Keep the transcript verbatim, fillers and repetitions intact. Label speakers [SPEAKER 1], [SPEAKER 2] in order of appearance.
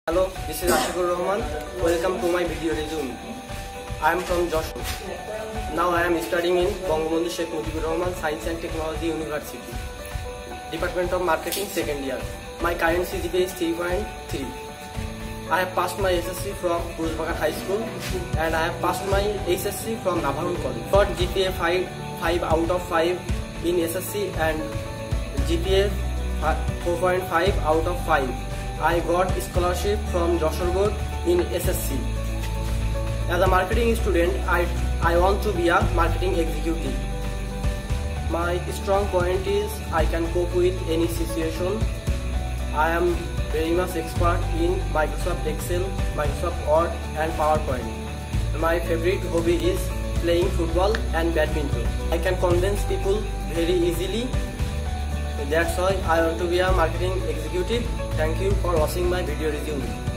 [SPEAKER 1] Hello, this is Ashikur Rahman. Welcome to my video resume. I am from Joshua. Now I am studying in Bangabandhu Sheikh Mujibur Rahman Science and Technology University, Department of Marketing, second year. My current C G P A is three point three. I have passed my S S C from Guruzbagat High School and I have passed my H S C from Navarone College. Got G P A five, five out of five in S S C and G P A four point five out of five. I got scholarship from Joshua Board in S S C. As a marketing student, I, I want to be a marketing executive. My strong point is I can cope with any situation. I am very much expert in Microsoft Excel, Microsoft Word and PowerPoint. My favorite hobby is playing football and badminton. I can convince people very easily. That's why I want to be a marketing executive. Thank you for watching my video resume.